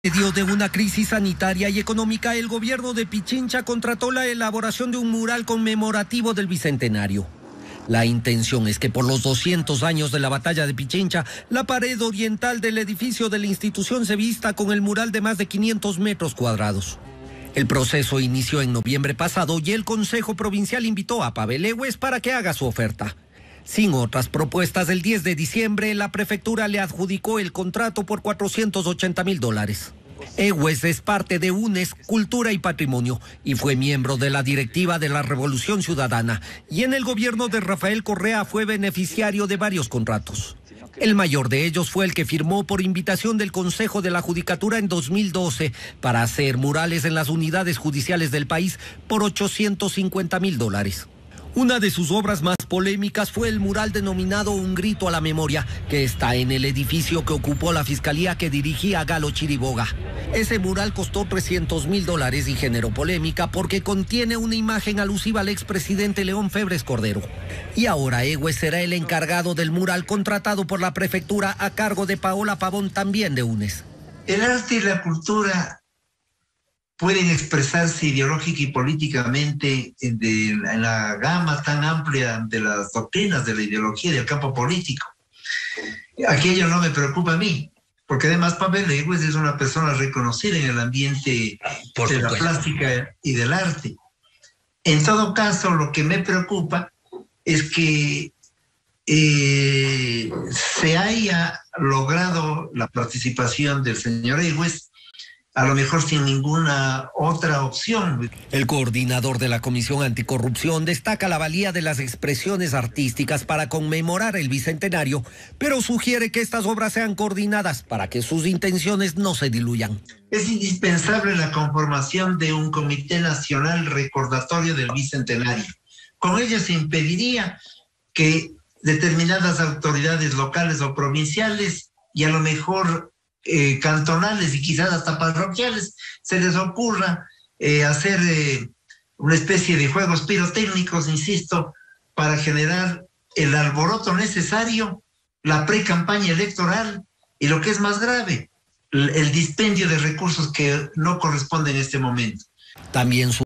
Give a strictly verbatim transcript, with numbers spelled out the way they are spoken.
En medio de una crisis sanitaria y económica, el gobierno de Pichincha contrató la elaboración de un mural conmemorativo del Bicentenario. La intención es que por los doscientos años de la batalla de Pichincha, la pared oriental del edificio de la institución se vista con el mural de más de quinientos metros cuadrados. El proceso inició en noviembre pasado y el Consejo Provincial invitó a Pavel Egues para que haga su oferta. Sin otras propuestas, el diez de diciembre la prefectura le adjudicó el contrato por cuatrocientos ochenta mil dólares. Egues es parte de UNES, Cultura y Patrimonio, y fue miembro de la directiva de la Revolución Ciudadana, y en el gobierno de Rafael Correa fue beneficiario de varios contratos. El mayor de ellos fue el que firmó por invitación del Consejo de la Judicatura en dos mil doce para hacer murales en las unidades judiciales del país por ochocientos cincuenta mil dólares. Una de sus obras más polémicas fue el mural denominado Un Grito a la Memoria, que está en el edificio que ocupó la fiscalía que dirigía Galo Chiriboga. Ese mural costó trescientos mil dólares y generó polémica porque contiene una imagen alusiva al expresidente León Febres Cordero. Y ahora Egues será el encargado del mural contratado por la prefectura a cargo de Paola Pavón, también de UNES. El arte y la cultura pueden expresarse ideológica y políticamente en, de, en la gama tan amplia de las doctrinas de la ideología y del campo político. Aquello no me preocupa a mí, porque además Pavel Egues es una persona reconocida en el ambiente Por de supuesto. la plástica y del arte. En todo caso, lo que me preocupa es que eh, se haya logrado la participación del señor Egues, a lo mejor sin ninguna otra opción. El coordinador de la Comisión Anticorrupción destaca la valía de las expresiones artísticas para conmemorar el Bicentenario, pero sugiere que estas obras sean coordinadas para que sus intenciones no se diluyan. Es indispensable la conformación de un Comité Nacional Recordatorio del Bicentenario. Con ello se impediría que determinadas autoridades locales o provinciales y a lo mejor Eh, cantonales y quizás hasta parroquiales, se les ocurra eh, hacer eh, una especie de juegos pirotécnicos, insisto, para generar el alboroto necesario, la pre-campaña electoral y lo que es más grave, el, el dispendio de recursos que no corresponden en este momento. También su